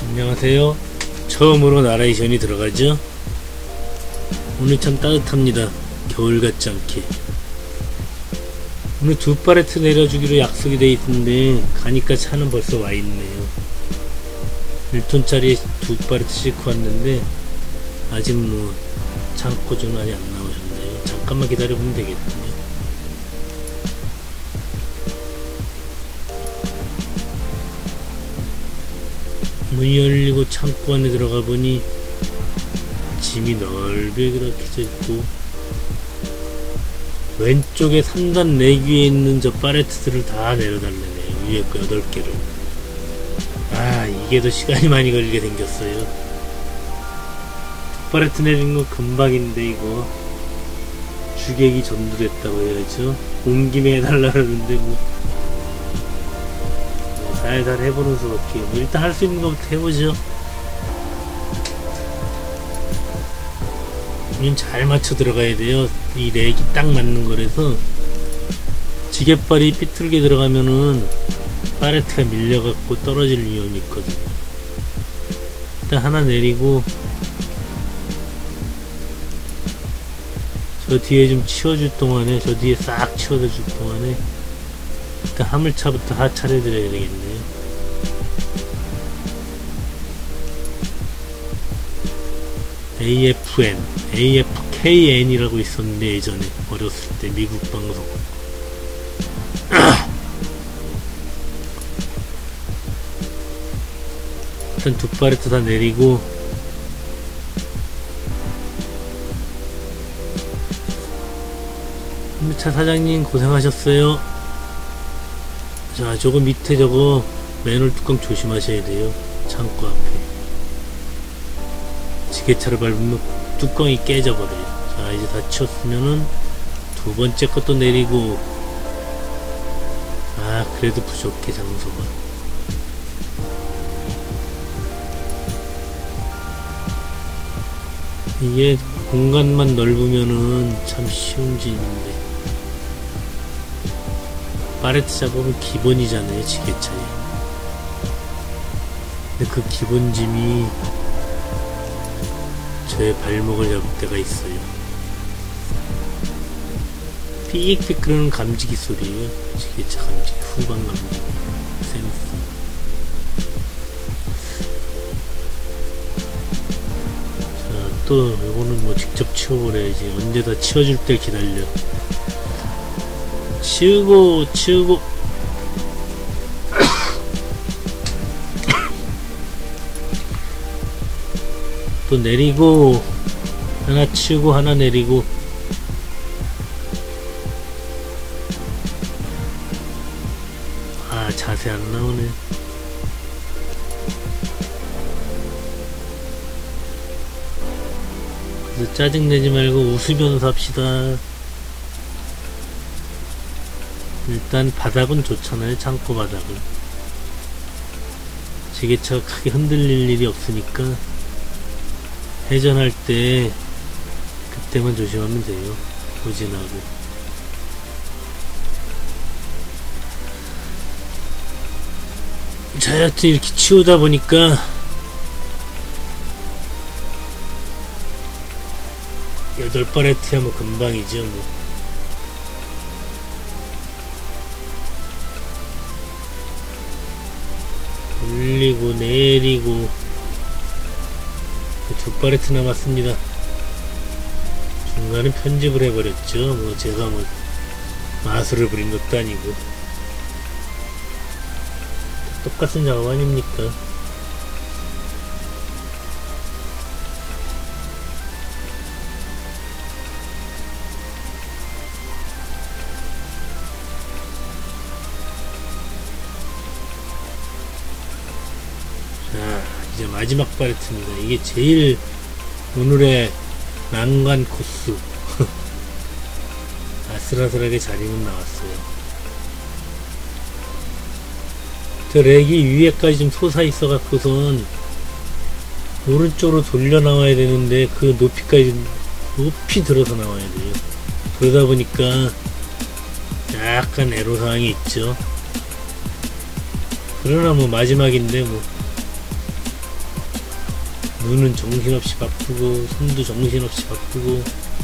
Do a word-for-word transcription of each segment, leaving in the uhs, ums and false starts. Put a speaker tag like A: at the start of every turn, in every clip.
A: 안녕하세요. 처음으로 나레이션이 들어가죠. 오늘 참 따뜻합니다. 겨울 같지 않게. 오늘 두 팔레트 내려주기로 약속이 돼 있는데 가니까 차는 벌써 와 있네요. 일 톤짜리 두 팔레트 싣고 왔는데 아직 뭐 창고 전환이 안 나오셨네요. 잠깐만 기다려보면 되겠군요. 문이 열리고 창고 안에 들어가 보니 짐이 넓게 그렇게 있고, 왼쪽에 삼 단 내귀에 있는 저 팔레트들을 다 내려달라네요. 위에 거 여덟 개를. 아, 이게 더 시간이 많이 걸리게 생겼어요. 두 팔레트 내린 거 금방인데 이거 주객이 전도됐다고 해야죠. 온 김에 해달라 그러는데 뭐, 뭐 살살 해보는 수밖에. 뭐 일단 할 수 있는 것부터 해보죠. 잘 맞춰 들어가야 돼요. 이 렉이 딱 맞는 거라서 지게발이 삐뚤게 들어가면은 팔레트가 밀려갖고 떨어질 위험이 있거든요. 일단 하나 내리고 저 뒤에 좀 치워줄 동안에, 저 뒤에 싹 치워줄 동안에 일단 화물차부터 하차를 해드려야 되겠네요. 에이에프엔, 에이에프케이엔이라고 있었는데 예전에 어렸을 때 미국 방송. 일단 두 팔레트 다 내리고 차 사장님 고생하셨어요. 자, 저거 밑에 저거 맨홀 뚜껑 조심하셔야 돼요. 창고 앞에 지게차를 밟으면 뚜껑이 깨져버려요. 자, 이제 다 치웠으면은 두 번째 것도 내리고. 아, 그래도 부족해 장소가. 이게 공간만 넓으면은 참 쉬운 짐인데, 팔레트 작업은 기본이잖아요, 지게차에. 근데 그 기본 짐이 저의 발목을 잡을 때가 있어요. 삐익삐익 그러는 감지기 소리예요. 지게차 감지기, 후방 감지기, 센서. 자, 또 이거는 뭐 직접 치워버려야지. 언제 다 치워줄 때 기다려. 치우고 치우고 또 내리고, 하나 치우고 하나 내리고. 아, 자세 안 나오네. 그래서 짜증내지 말고 웃으면서 합시다. 일단 바닥은 좋잖아요. 창고 바닥은 지게차가 크게 흔들릴 일이 없으니까 회전할 때 그때만 조심하면 돼요. 후진하고. 자, 여튼 이렇게 치우다 보니까 여덟 팔레트야 뭐 금방이죠 뭐. 올리고 내리고. 두 팔레트 남았습니다. 중간에 편집을 해버렸죠. 뭐 제가 뭐 마술을 부린 것도 아니고. 똑같은 작업 아닙니까? 자, 이제 마지막 팔레트입니다. 이게 제일 오늘의 난관 코스. 아슬아슬하게 자리는 나왔어요. 저 렉이 위에까지 좀 솟아 있어 갖고선 오른쪽으로 돌려 나와야 되는데 그 높이까지 높이 들어서 나와야 돼요. 그러다 보니까 약간 애로사항이 있죠. 그러나 뭐 마지막인데 뭐 눈은 정신없이 바쁘고 손도 정신없이 바쁘고.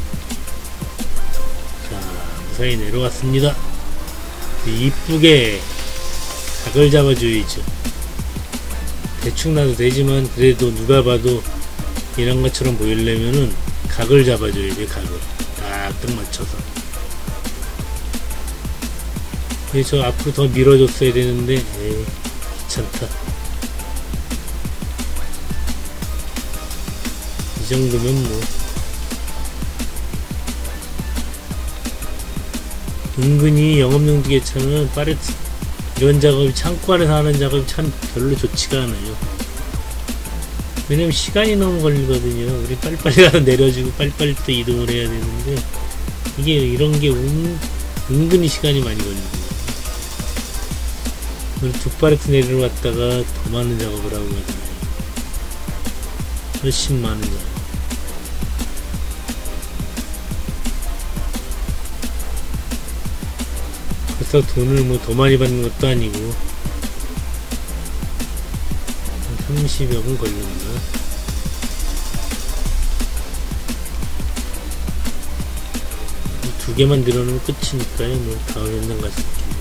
A: 자, 무사히 내려갔습니다. 이쁘게 각을 잡아줘야죠. 대충 놔도 되지만 그래도 누가 봐도 이런 것처럼 보이려면은 각을 잡아줘야 돼. 각을 딱딱 맞춰서. 그래서 앞으로 더 밀어줬어야 되는데 에이, 귀찮다. 이 정도면 뭐 은근히 영업용지게차는 빠르 이런 작업이 창고 안에서 하는 작업이 참 별로 좋지가 않아요. 왜냐면 시간이 너무 걸리거든요. 우리 빨리빨리 가서 내려주고 빨리빨리 또 이동을 해야 되는데 이게 이런 게 은, 은근히 시간이 많이 걸리거든요. 우리 두 파레트 내리러 갔다가 더 많은 작업을 하고 가잖아요. 훨씬 많은 작업. 그래서 돈을 뭐 더 많이 받는 것도 아니고 삼십억은 걸렸나? 두 개만 늘어놓으면 끝이니까요. 뭐 다음 현장 갈 수 있겠네.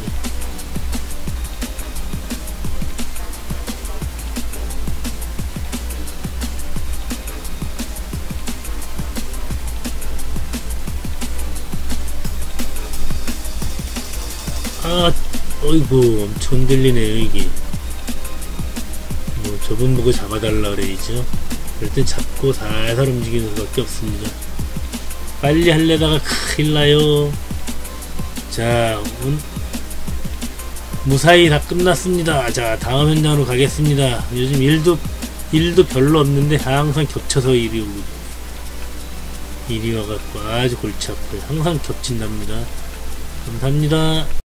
A: 아, 어이구, 엄청 흔들리네요, 이게. 뭐, 저분 보고 잡아달라 그래야죠. 그럴 땐 잡고 살살 움직이는 수밖에 없습니다. 빨리 하려다가 큰일 나요. 자, 음, 무사히 다 끝났습니다. 자, 다음 현장으로 가겠습니다. 요즘 일도, 일도 별로 없는데 항상 겹쳐서 일이 오고, 일이 와갖고 아주 골치 아파요. 항상 겹친답니다. 감사합니다.